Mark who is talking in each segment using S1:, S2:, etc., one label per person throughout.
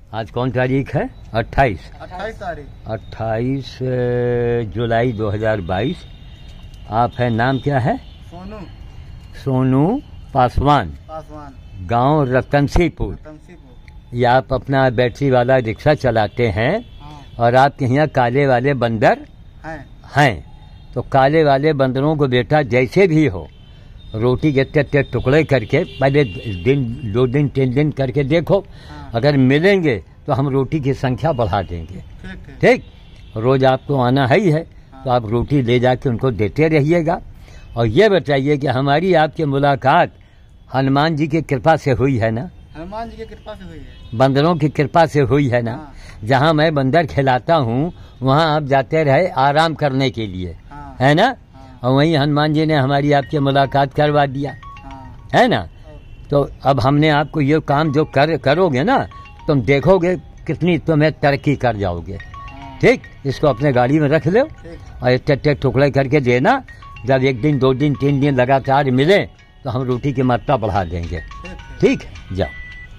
S1: आज कौन तारीख है? 28
S2: तारीख
S1: 28 जुलाई 2022। आप है, नाम क्या है? सोनू पासवान, गांव रतनसीपुर। ये आप अपना बैटरी वाला रिक्शा चलाते हैं।
S2: हाँ।
S1: और आपके यहाँ काले वाले बंदर हैं। तो काले वाले बंदरों को बेटा जैसे भी हो रोटी के इतने टुकड़े करके पहले दिन 2 दिन 3 दिन करके देखो।
S2: हाँ।
S1: अगर मिलेंगे तो हम रोटी की संख्या बढ़ा देंगे। ठीक, रोज आपको आना ही है।
S2: हाँ।
S1: तो आप रोटी ले जाके उनको देते रहिएगा। और ये बताइए कि हमारी आपकी मुलाकात हनुमान जी की कृपा से हुई है ना?
S2: हनुमान जी की कृपा से हुई है,
S1: बंदरों की कृपा से हुई है ना?
S2: हाँ।
S1: जहाँ मैं बंदर खिलाता हूँ वहाँ आप जाते रहे आराम करने के लिए।
S2: हाँ।
S1: है ना?
S2: हाँ।
S1: और वहीं हनुमान जी ने हमारी आपकी मुलाकात करवा दिया।
S2: हाँ।
S1: है ना? तो अब हमने आपको ये काम जो करोगे ना, तुम देखोगे कितनी तुम्हें तरक्की कर जाओगे।
S2: हाँ।
S1: ठीक, इसको अपने गाड़ी में रख लो और इतने टुकड़े करके देना। जब 1 दिन 2 दिन 3 दिन लगातार मिले तो हम रोटी की मात्रा बढ़ा देंगे। ठीक, जाओ।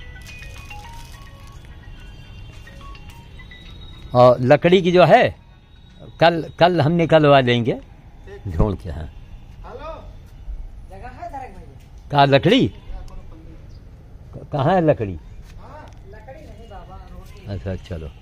S1: और लकड़ी की जो है कल हम निकलवा देंगे ढूंढ के। हाँ, कहाँ लकड़ी? कहाँ है लकड़ी? अच्छा, चलो।